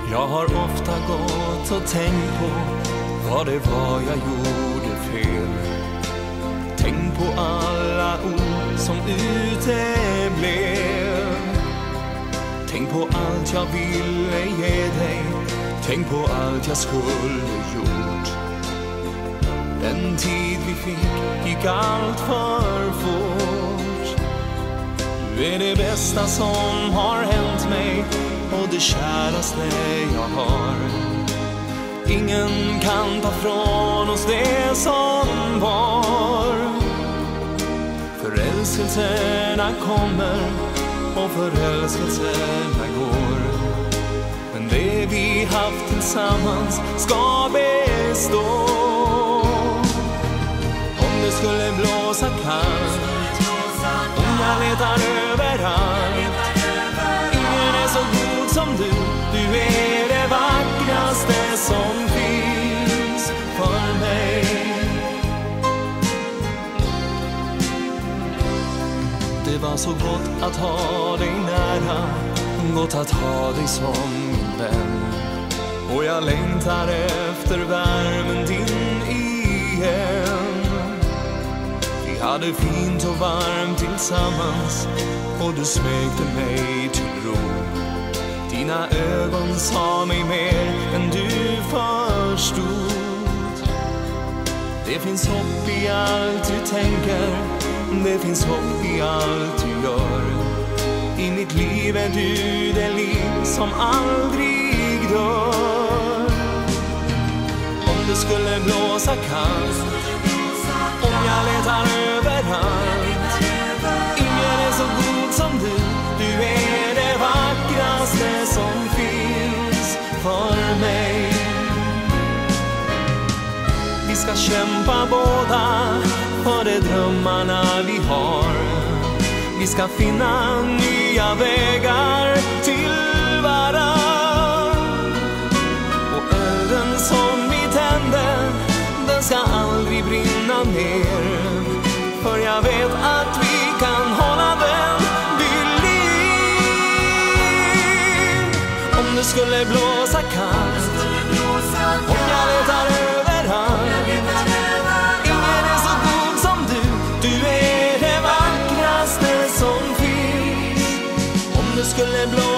Jag har ofta gått och tänkt på vad det var jag gjorde fel. Tänk på alla ord som uteblev. Tänk på allt jag ville ge dig. Tänk på allt jag skulle gjort. Den tid vi fick gick allt för fort. Du är det bästa som har hänt mig och det käraste jag har. Ingen kan ta från oss det som var. Förälskelserna kommer och förälskelserna går. Men det vi haft tillsammans ska bestå. Om det skulle blåsa kallt, om jag letar överallt, ingen är så god som du. Du är det vackraste som finns för mig. Det var så gott att ha dig nära, gott att ha dig som min vän. Och jag längtar efter värmen din igen. Vi hade fint och varmt tillsammans och du smekte mig till ro. Dina ögon sa mig mer än du förstod. Det finns hopp i allt du tänker, det finns hopp i allt du gör. I mitt liv är du det liv som aldrig dör. Om det skulle blåsa kallt, om jag letar överallt, ingen är så god som du. Du är det vackraste som finns för mig. Vi ska kämpa båda för de drömmarna vi har. Vi ska finna nya vägar till varann. Och elden som vi tände, den ska aldrig brinna ner. För jag vet att vi kan hålla den vid liv. Om det skulle blåsa kallt, om jag letar överallt, ingen är så god som du. Du är det vackraste som finns. Om det skulle blåsa